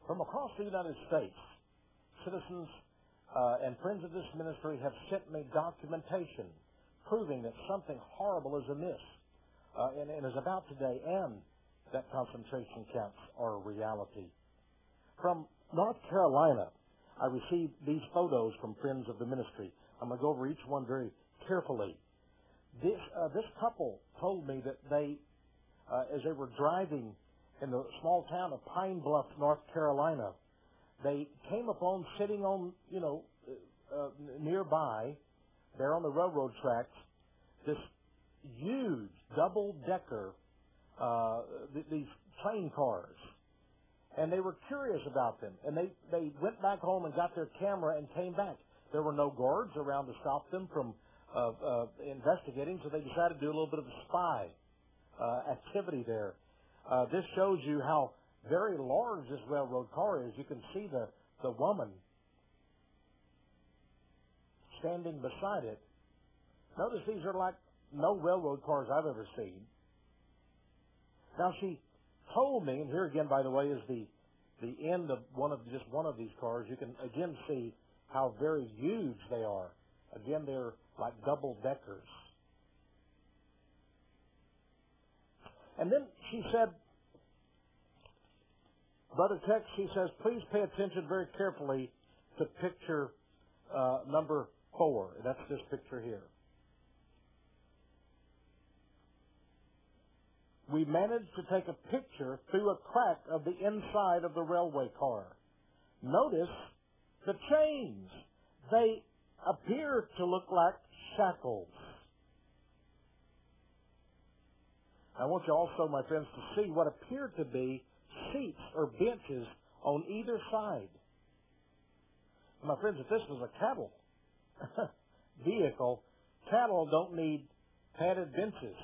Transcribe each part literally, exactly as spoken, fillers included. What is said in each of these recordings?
From across the United States, citizens uh, and friends of this ministry have sent me documentation proving that something horrible is amiss uh, and, and is about today, and that concentration camps are a reality. From North Carolina, I received these photos from friends of the ministry. I'm going to go over each one very carefully. This, uh, this couple told me that they, uh, as they were driving in the small town of Pine Bluff, North Carolina, they came upon, sitting on, you know, uh, nearby, there on the railroad tracks, this huge double-decker, uh, th- these train cars. And they were curious about them. And they, they went back home and got their camera and came back. There were no guards around to stop them from uh, uh, investigating, so they decided to do a little bit of a spy uh, activity there. Uh, this shows you how very large this railroad car is. You can see the, the woman standing beside it. Notice these are like no railroad cars I've ever seen. Now, she told me, and here again, by the way, is the, the end of one of just one of these cars. You can again see how very huge they are. Again, they're like double deckers. And then she said, Brother Tex, she says, please pay attention very carefully to picture uh, number four. That's this picture here. We managed to take a picture through a crack of the inside of the railway car. Notice the chains. They appear to look like shackles. I want you also, my friends, to see what appear to be seats or benches on either side. My friends, if this was a cattle vehicle, cattle don't need padded benches,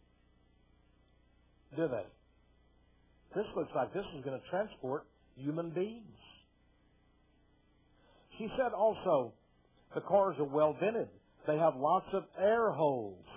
do they? This looks like this is going to transport human beings. She said also, the cars are well vented. They have lots of air holes.